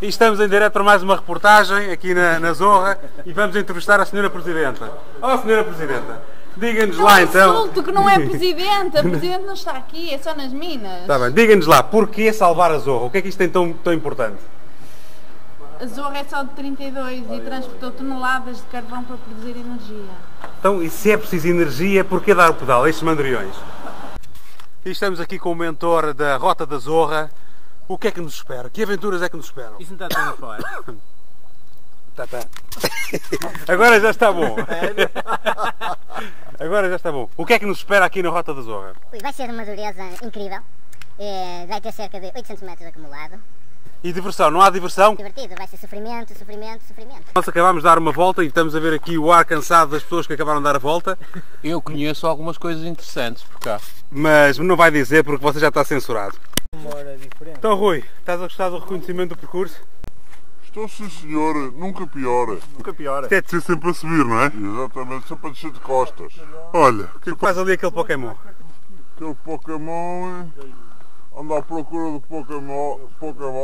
E estamos em direto para mais uma reportagem aqui na Zorra e vamos entrevistar a Senhora Presidenta. Oh, Senhora Presidenta, diga-nos lá então... Insulto que não é Presidente, a Presidente não está aqui, é só nas minas. Está bem, diga-nos lá, porquê salvar a Zorra? O que é que isto tem tão importante? A Zorra é só de 32 e transportou toneladas de carvão para produzir energia. Então, e se é preciso energia, porquê dar o pedal a estes mandriões? E estamos aqui com o mentor da Rota da Zorra. O que é que nos espera? Que aventuras é que nos esperam? Isso não está tão fora. Tá. Agora já está bom. Agora já está bom. O que é que nos espera aqui na Rota da Zorra? Vai ser uma dureza incrível. Vai ter cerca de 800 metros acumulado. E diversão? Não há diversão? Divertido, vai ser sofrimento, sofrimento, sofrimento. Nós acabámos de dar uma volta e estamos a ver aqui o ar cansado das pessoas que acabaram de dar a volta. Eu conheço algumas coisas interessantes por cá. Mas não vai dizer porque você já está censurado. Uma hora diferente. Então, Rui, estás a gostar do reconhecimento do percurso? Estou sim, senhora, nunca piora. Nunca piora. Isto é de ser sempre a subir, não é? Exatamente, sempre a descer de costas. Olha, O que é que faz ali aquele Pokémon? aquele Pokémon anda à procura do Pokémon